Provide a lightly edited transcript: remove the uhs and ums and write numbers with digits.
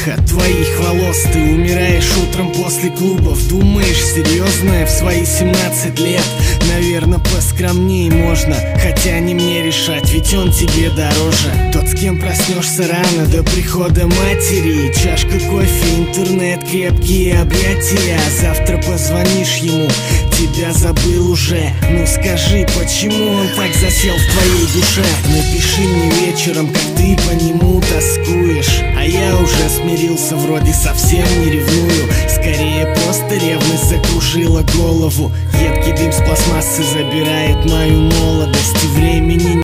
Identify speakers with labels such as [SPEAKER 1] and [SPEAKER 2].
[SPEAKER 1] моих, от твоих волос. Ты умираешь утром после клубов. Думаешь, серьезное в свои 17 лет? Наверное, поскромней можно, хотя не мне решать, ведь он тебе дороже. Тот, с кем проснешься рано до прихода матери, чашка кофе, интернет, крепкие объятия. Завтра позвонишь ему, тебя забыл уже. Ну скажи, почему он так засел в твоей душе? Напиши мне вечером, как ты по нему тоскуешь. А я уже смирился, вроде совсем не ревную. Скорее просто ревность закружила голову. Едкий дым с пластмассы забирает мою молодость и времени